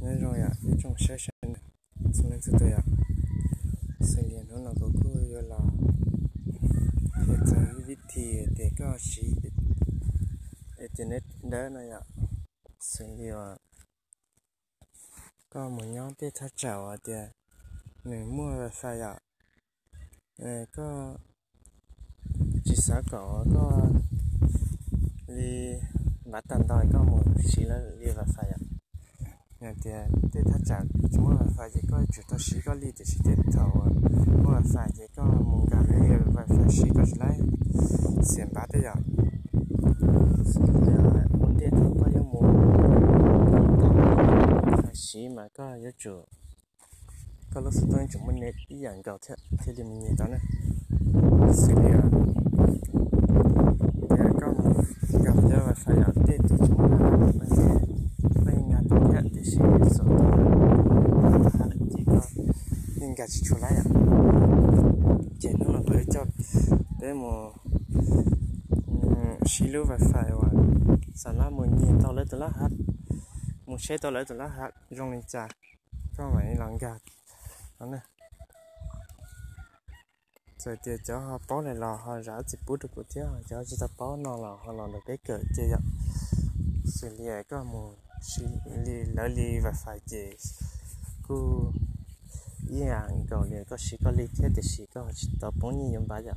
nên rồi cái trong session xong nên từ từ xử lý nó là có cứ là cái viết thì để có sĩ internet đó này xử lý có một nhóm để thắt chảo thì người mua phải có chỉ xã có đi bắt tận đòi có một xí là đi và phải nhà thì để thắt chặt chúng mà phải chỉ có chủ tao xí có đi thì xí để thầu mà phải chỉ có một cái này và phải xí có lại xiên bát đấy muốn để thầu có những một phải xí mà có những chủ có lúc tôi chúng mình nên đi nhận cầu thế thì mình nhìn đó này xử lý có một gặp cho và phải để thì chúng ta bây giờ tôi nhận thì sẽ số chỉ có nhưng cả chỉ lại chỉ nó là với cho để một xí lưu và phải sản là một nhìn tao lấy từ lá hạt một xe tao lấy từ lá hạt trong này trà cho mày làm gạt đó này rồi thì cho họ bó này lò họ rã chỉ bút được của chứ cho ta bó nó là họ làm được cái cỡ chơi vậy xử lý có một xử lý lỡ lý và phải chỉ cứ yên cầu liền có sĩ có lý thế thì sĩ có chỉ tập bốn như những bài vậy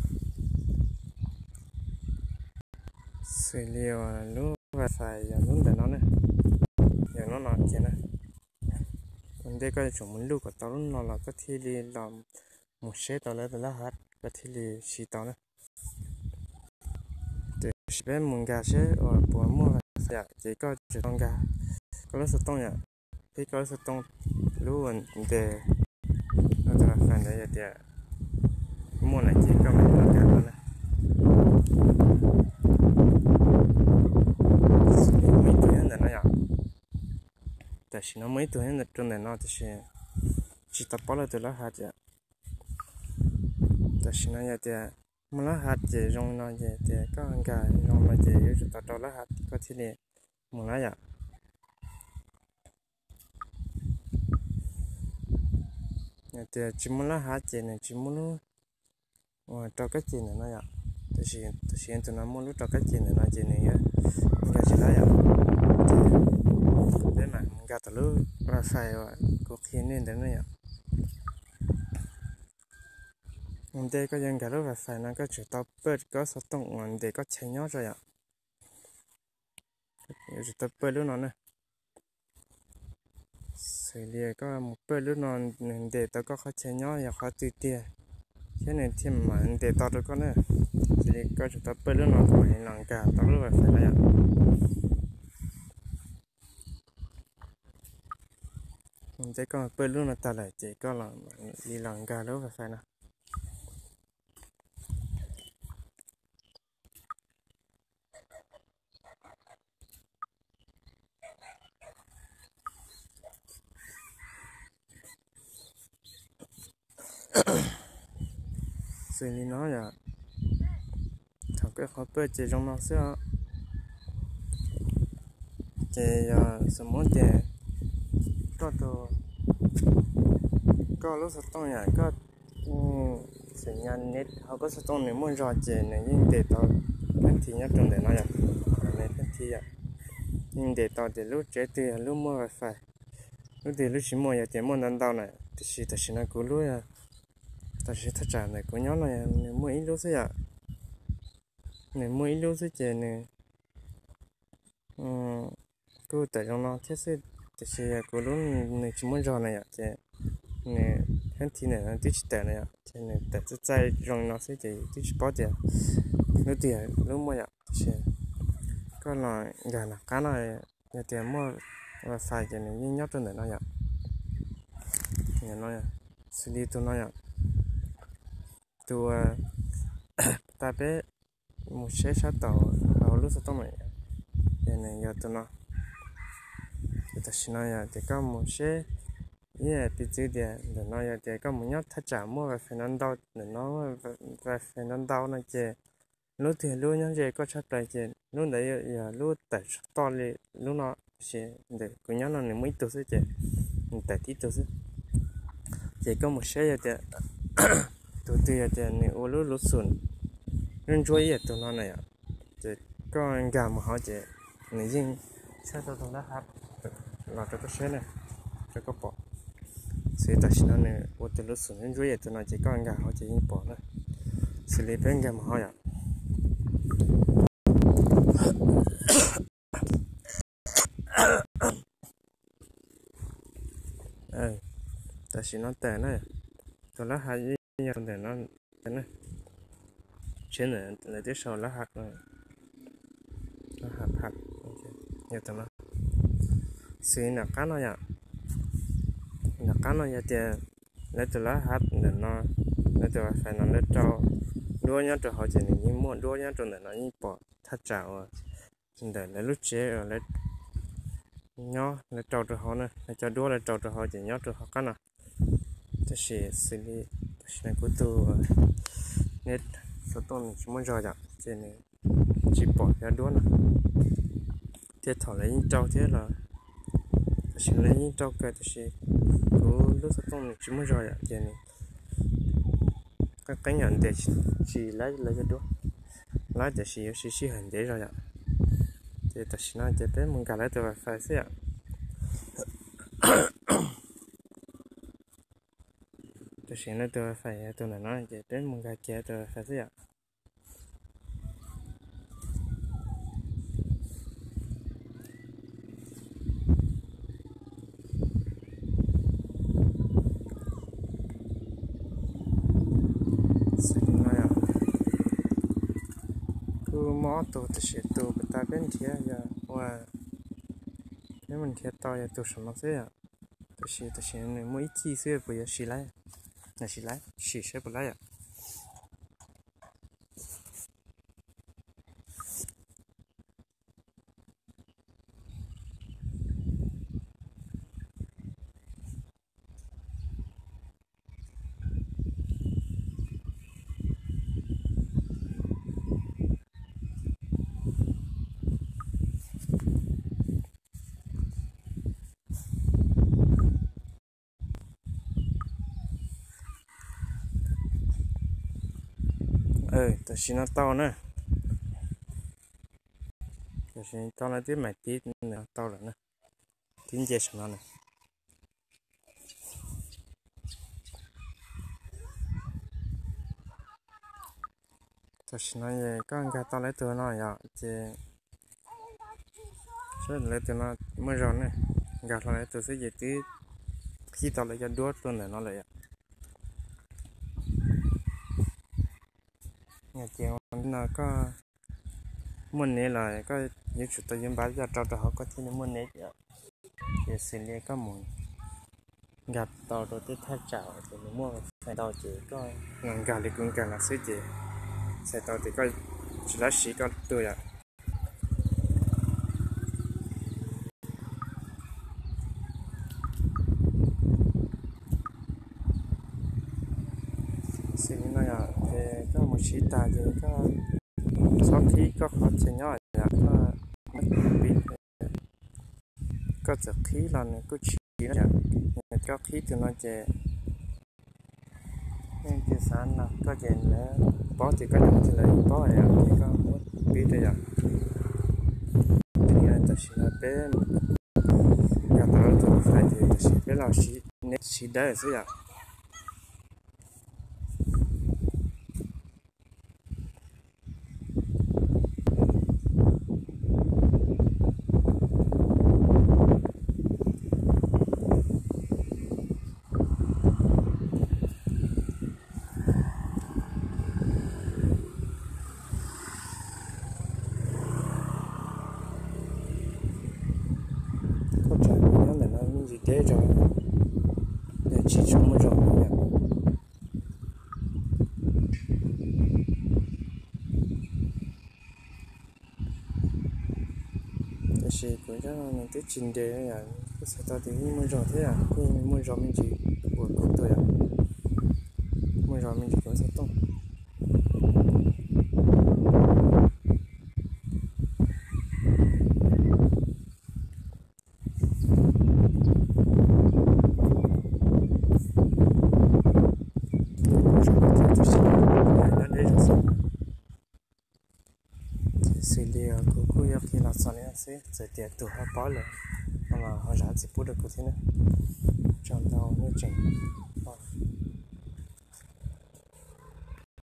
xử lý lúc và phải lúc để nó này giờ nó nọ kia này đây có chúng mình lúc của tao nó là có thể đi làm một xe tao lấy từ lá hạt có thể đi xí tao này để bên muốn gà xe ở bộ mua phải chỉ có chỉ tông gà có lúc tông nhỉ khi có lúc tông luôn để nóจะphải đấy để mua này chỉ có mấy con gà thôi này mấy tuổi hơn nó nhỉแต่สิnó mấy tuổi hơn trong này nó thì chỉ tập bao lâu từ lá hạt vậyแต่สิnó vậy thì mà lá hạt thì trong nó vậy thì có ăn gà trong nó thì yếu chúng ta cho lá hạt có thể này một lá vậy thì chỉ muốn lá hạt thì này chỉ muốn cho cái gì này nó vậy thì hiện tụi nó muốn lúc cho cái gì này nó gì này cái gì đó vậy để mà gà tao lúc ra phải có khi nên đến nó vậy đây có dân gà lúc ra phải nó có chủ tao bớt có số tổng để có chạy nhót rồi ạ chủ tao bớt lúc nó nè xử lý có một bớt lúc nó để tao có khó chạy nhót và khó tùy tiện cái này thêm mà để tao được con nè thì có chủ tao bớt lúc nó phải làm gà tao lúc ra phải này ạ đây có bớt lúc nó tao lại chỉ có làm đi làm gà lúc ra phải nè xử lý nó là thằng cái khó bơi chỉ trong nó sẽ chỉ sớm muốn chỉ có đồ có lúc sau tông nhà có sự nhận nét họ có sau tông này muốn rõ chỉ này nhưng để tao cái thì nhất trong để nó vậy này cái thì nhưng để tao để lúc chế thì lúc mua phải lúc thì lúc chỉ mua nhà tiền mua nâng đau này thì nó cứ lúc ta sẽ thắt chặt này của nhóm này mua ít lúc thế này mua ít lúc thế chị này cứ tại trong nó thế thì của lúc này chỉ muốn rõ này chị này cái thì này nó tích tệ này chị này tại tại trong nó sẽ chỉ tích bao tiền lúc tiền lúc mua chị có là gà là cá này nhà tiền mua và phải chị này như nhóc trong này nó nhà nó xử lý tụi nó tụi ta bé một xe sát tàu vào lúc sau tông này này giờ tụi nó thì ta xin nói thì có một xe như bị chữ để nó thì có một nhóc thắt chặt mua và phải nâng đau để nó và phải nâng đau này chứ lúc thì lúc nhóc gì có chắc đây chứ lúc đấy giờ lúc tại to thì lúc nó sẽ để cứ nhớ nó nên mấy tổ chức chứ tại tí tổ chức chỉ có một xe thì tụi tôi thì nên ô lô lô xuân nên chú ý tụi nó này thì có anh gà mà họ chỉ nên riêng sao tụi nó hát là cho cái xe này cho cái bỏ sẽ tại sao này ô tô lô xuân nên chú ý tụi nó chỉ có anh gà họ chỉ những bỏ nữa xử lý bên gà mà họ tại sao nó tệ này tụi nó hay như nhau để nó thế này trên này là tiếp sau nó hạt này nó hạt như tụi nó xí là cá nó thì lấy tụi nó hạt để nó lấy tụi phải nó lấy trâu đua nhau tụi họ chỉ những muốn đua nhau tụi nó những bỏ thắt chảo để lấy lúc chế rồi lấy nhau lấy trâu tụi họ này lấy cho đua lấy trâu tụi họ chỉ nhau tụi họ cá nào thế xử lý này của tôi nét số tôm chỉ muốn rồi trên này chỉ bỏ ra đuôi nè thế thỏ lấy những trâu thế là chỉ lấy những trâu cái thì của lúc số tôm chỉ muốn rồi trên này cái nhận để chỉ lấy cho đuôi lấy để chỉ hình để rồi thì ta chỉ nói để mình cả lấy từ phải thế tôi sẽ nói tôi phải tôi là nói để đến một cái kia tôi phải thế xin nói cứ mó tôi sẽ tôi bắt tay bên kia và nếu mình thiệt to tôi sẽ nói thế tôi sẽ mỗi chi xưa bây giờ xí lại là xí lại xí sẽ bật lại tôi xin nó to nữa tôi xin to là tiếp mày tí nữa to rồi nè tiếng dây nó này tôi xin nói về có anh to lấy từ nó chứ số lấy từ nó mới rồi nè gạt lấy từ sẽ gì tí khi tao lấy cho đuốt luôn này nó lại nhà chiều nó có muốn này là có những chủ tôi dùng bán ra cho họ có thể muốn này thì xử lý có muốn gặp tàu rồi tới thay chảo thì mình mua phải tàu chỉ có ngàn gà thì cũng càng là xí gì sẽ tàu thì có chỉ là xí có tôi xử lý nó thì có một xí ta thì có sau khi có khó chơi nhỏ có bị có giật khí là có chỉ là có khí thì nó chơi nên cái sản là có chơi là bỏ thì có nhận thì lại bỏ thì có biết đấy thì ta chỉ là bé nhà tao tôi phải thì chỉ bé là chỉ đấy thôi gì thế rồi để chỉ chung một rồi để chỉ cũng cho mình cái trình đề này cái sao tao thì một rồi thế cái một rồi mình chỉ của tôi một rồi mình chỉ có sao tông xử lý cô yêu khi là sao này sẽ tiệt tụ họ bỏ rồi mà họ đã chỉ bút được cái thế này trong tàu như chừng